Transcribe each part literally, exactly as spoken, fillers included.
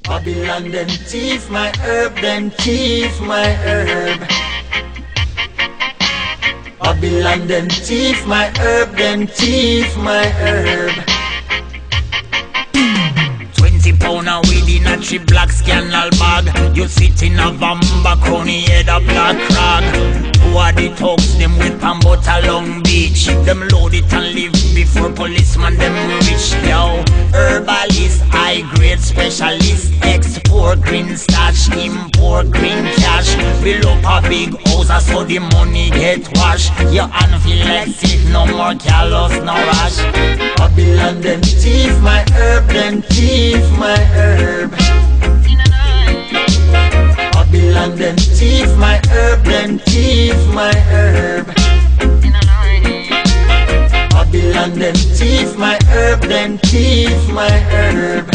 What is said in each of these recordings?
Babylon them thief my herb, them thief my herb. Babylon them thief my herb, them thief my herb. Twenty pound a weed in a three black scandal bag. You sit in a vamba crown, head a black crag. Who are the thugs, them with pan butter Long Beach. Them load it and live before policeman them rich. Yo, herbalist, high grade specialist. Export green stash, import green cash. Build up a big house so the money get washed. Your hand feel like sick, no more callous, no rush. Babylon them thief my herb, them thief my herb. Babylon them thief my herb, them thief my herb. Babylon them thief my herb, them thief my herb.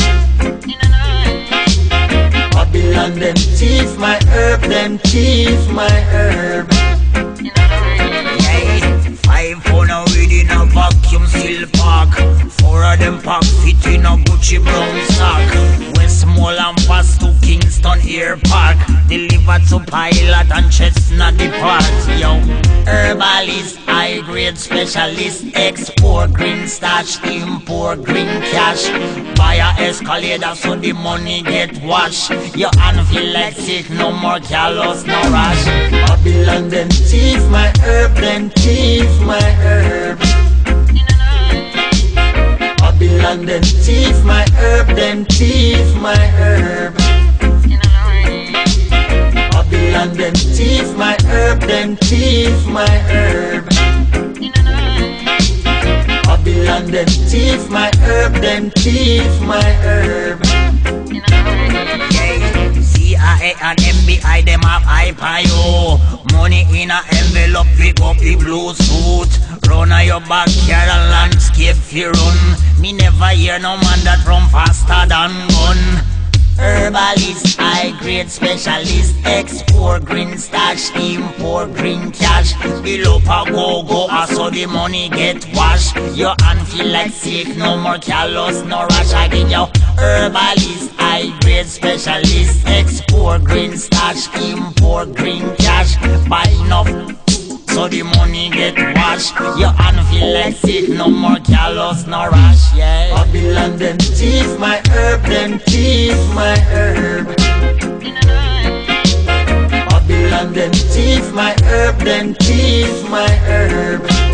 Babylon them thief my herb, them thief my herb. Yeah, five pound a weed in a vacuum seal pack. Four of them pack fit in a Gucci brown sack. Westmoreland and pass to Kingston Air Park. Delivered to Pilot and Chestnut Depart. Yo, herbalist, high grade specialist. Export green stash, import green cash. Buy a escalator so the money get washed. Your hand feel like sick, no more callous, no rush. Babylon them thief my herb, them thief my herb. Babylon them thief my herb, them thief my herb. Babylon them thief my herb, them thief my herb. Babylon them thief my herb, them thief my herb. Yeah, C I A and M B I them have hype on you. Money in a envelope, pick up the blue suit. Run on your backyard and landscape fi run. Me never hear no man that run faster than gun. Herbalist, high grade specialist. Export green stash, import green cash. Bill up a go-go, so the money get washed. Your hand feel like sick, no more callous, no rush. Again, yo, herbalist, high grade specialist. Export green stash, import green cash. Buy enough so the money get washed. Your hand feel like sick, no more callous, no rush, yeah. Babylon them thief my herb, them thief my herb. Babylon them thief my herb, them thief my herb.